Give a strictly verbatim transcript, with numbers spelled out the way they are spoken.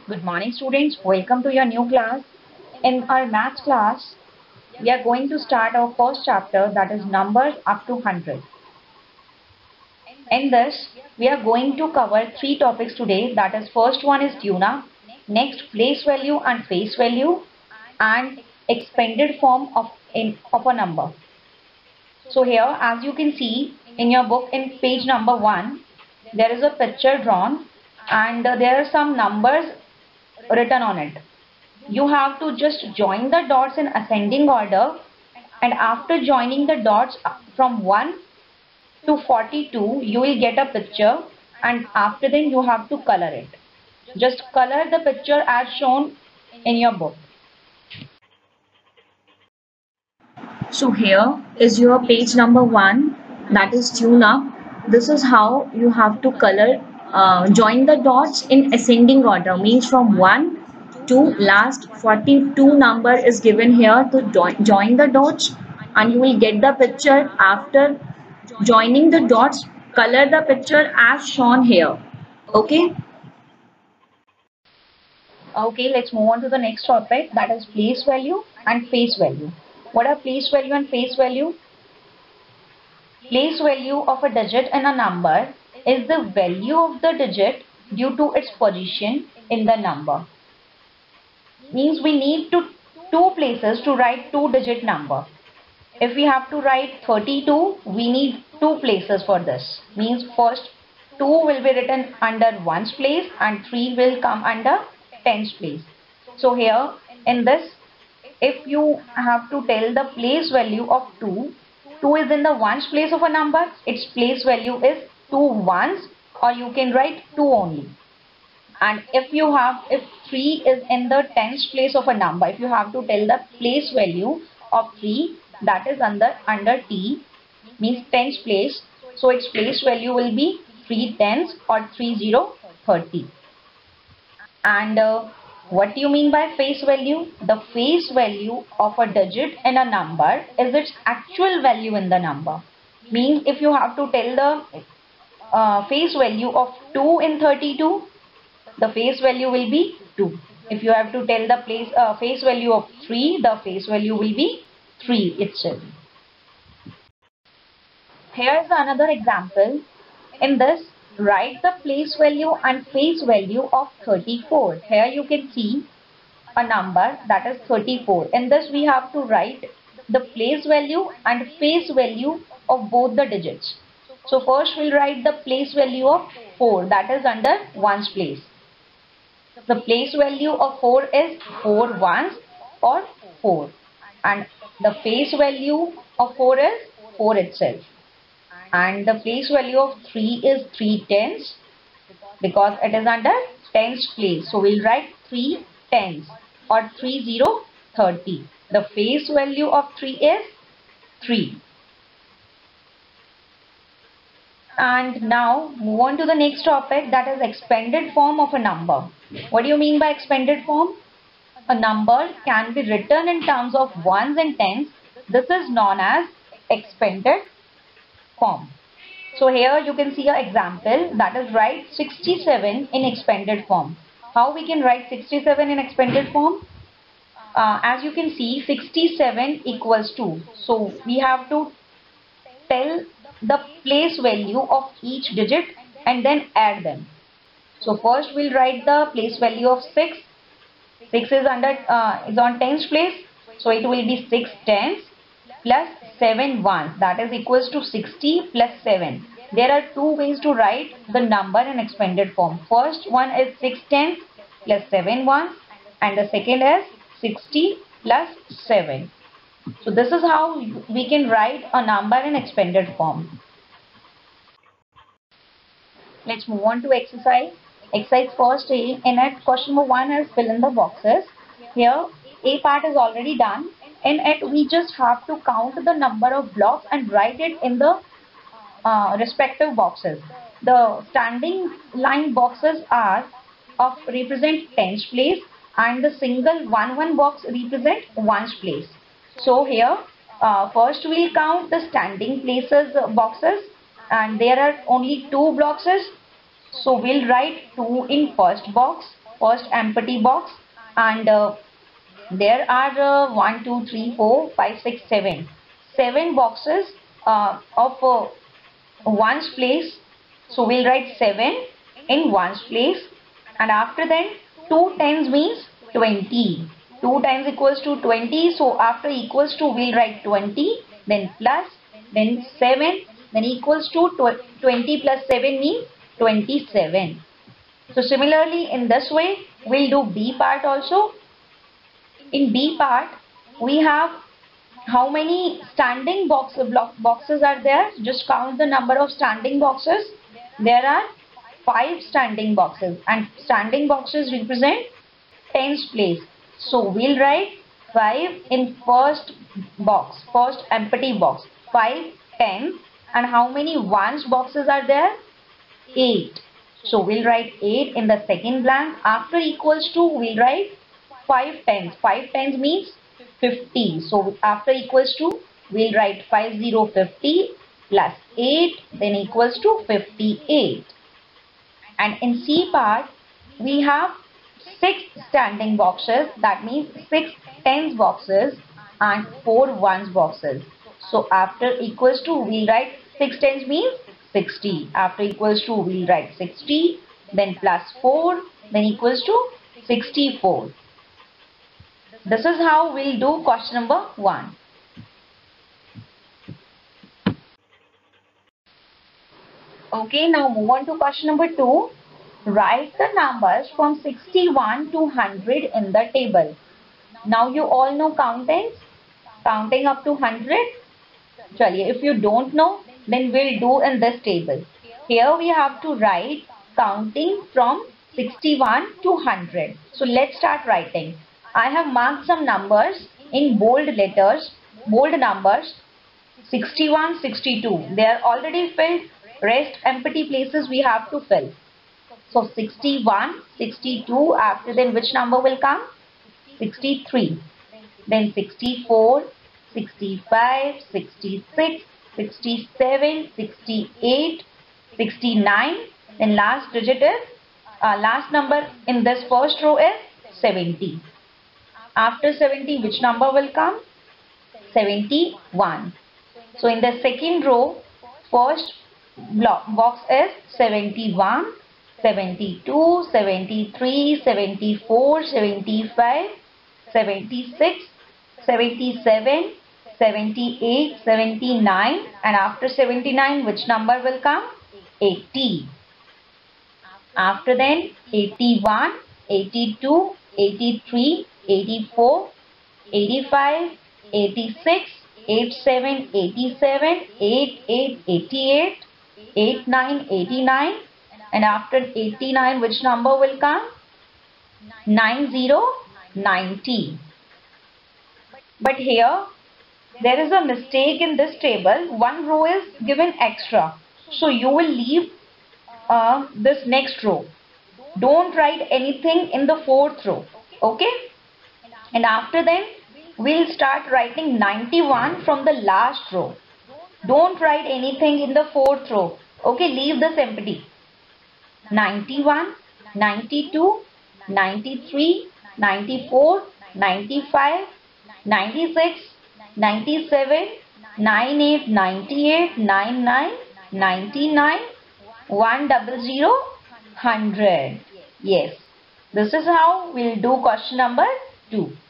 Good morning, students. Welcome to your new class. In our maths class, we are going to start our first chapter, that is numbers up to one hundred. In this, we are going to cover three topics today. That is, first one is tuna, next place value and face value, and expanded form of, in, of a number. So here, as you can see in your book in page number one, there is a picture drawn and uh, there are some numbers written on it. You have to just join the dots in ascending order, and after joining the dots from one to forty-two you will get a picture, and after then you have to color it. Just color the picture as shown in your book. So here is your page number one, that is tune up. This is how you have to color, uh, join the dots in ascending order, means from one to last forty-two number is given here to join, join the dots, and you will get the picture. After joining the dots, color the picture as shown here. Okay. Okay, let's move on to the next topic, that is place value and face value. What are place value and face value? Place value of a digit in a number is the value of the digit due to its position in the number. Means we need to two places to write two digit number. If we have to write thirty-two, we need two places for this. Means first two will be written under ones place and three will come under tens place. So here in this, if you have to tell the place value of two, two is in the ones place of a number, its place value is two ones, or you can write two only. And if you have, if three is in the tens place of a number, if you have to tell the place value of three, that is under under t, means tens place, so its place value will be three tens or three zero thirty. And uh, what do you mean by face value? The face value of a digit in a number is its actual value in the number. Means if you have to tell the uh, face value of two in thirty-two, the face value will be two. If you have to tell the place uh, face value of three, the face value will be three itself. Here is another example. In this, write the place value and face value of thirty-four. Here you can see a number, that is thirty-four. In this we have to write the place value and face value of both the digits. So first we'll write the place value of four, that is under ones place. The place value of four is four ones or four, and the face value of four is four itself. And the place value of three is three tens, because it is under tens place. So we'll write three tens or three zero thirty. The face value of three is three. And now move on to the next topic, that is expanded form of a number. What do you mean by expanded form? A number can be written in terms of ones and tens. This is known as expanded form. So here you can see an example, that is write sixty-seven in expanded form. How we can write sixty-seven in expanded form? Uh, as you can see, sixty-seven equals two. So we have to tell the place value of each digit and then add them. So first we'll write the place value of six. six is under uh, is on tens place, so it will be six tens plus seven ones, that is equals to sixty plus seven. There are two ways to write the number in expanded form. First one is six tens plus seven ones, and the second is sixty plus seven. So this is how we can write a number in expanded form. Let's move on to exercise. Exercise first A. In it, question number one is fill in the boxes. Here A part is already done. In it we just have to count the number of blocks and write it in the uh, respective boxes. The standing line boxes are of represent tens place, and the single one one box represent ones place. So here uh, first we'll count the standing places uh, boxes, and there are only two boxes. So we'll write two in first box first empty box, and uh, there are uh, one, two, three, four, five, six, seven, seven boxes uh, of uh, ones place. So we'll write seven in ones place, and after that two tens means twenty. two times equals to twenty, so after equals to we'll write twenty, then plus, then seven, then equals to twenty plus seven means twenty-seven. So similarly in this way we'll do B part also. In B part we have how many standing box, block, boxes are there? Just count the number of standing boxes. There are five standing boxes, and standing boxes represent tens place. So we'll write five in first box, first empty box, five tens, and how many ones boxes are there? eight. So we'll write eight in the second blank. After equals to we'll write five tens. five tens means fifty. So after equals to we'll write five zero fifty plus eight, then equals to fifty-eight. And in C part we have six standing boxes, that means six tens boxes and four ones boxes. So after equals to we'll write six tens means sixty. After equals to we'll write sixty, then plus four, then equals to sixty-four. This is how we'll do question number one. Okay, now move on to question number two. Write the numbers from sixty-one to one hundred in the table. Now you all know counting, counting up to one hundred. Chaliye, if you don't know, then we'll do in this table. Here we have to write counting from sixty-one to one hundred. So let's start writing. I have marked some numbers in bold letters, bold numbers, sixty-one, sixty-two. They are already filled. Rest empty places we have to fill. So sixty-one, sixty-two, after then which number will come? sixty-three. Then sixty-four, sixty-five, sixty-six, sixty-seven, sixty-eight, sixty-nine. Then last digit is, uh, last number in this first row is seventy. After seventy, which number will come? seventy-one. So in the second row, first block box is seventy-one, seventy-two, seventy-three, seventy-four, seventy-five, seventy-six, seventy-seven, seventy-eight, seventy-nine, and after seventy-nine, which number will come? eighty. After then, eighty-one, eighty-two, eighty-three, eighty-four, eighty-five, eighty-six, eighty-seven, eighty-seven, eighty-eight, eighty-eight, eighty-nine, eighty-nine, and after eighty-nine, which number will come? ninety, ninety. But here, there is a mistake in this table. One row is given extra. So you will leave uh, this next row. Don't write anything in the fourth row. Okay? And after then, we'll start writing ninety-one from the last row. Don't write anything in the fourth row. Okay, leave this empty. ninety-one, ninety-two, ninety-three, ninety-four, ninety-five, ninety-six, ninety-seven, ninety-eight, ninety-eight, ninety-nine, ninety-nine, one hundred, one hundred. Yes, this is how we'll do question number two.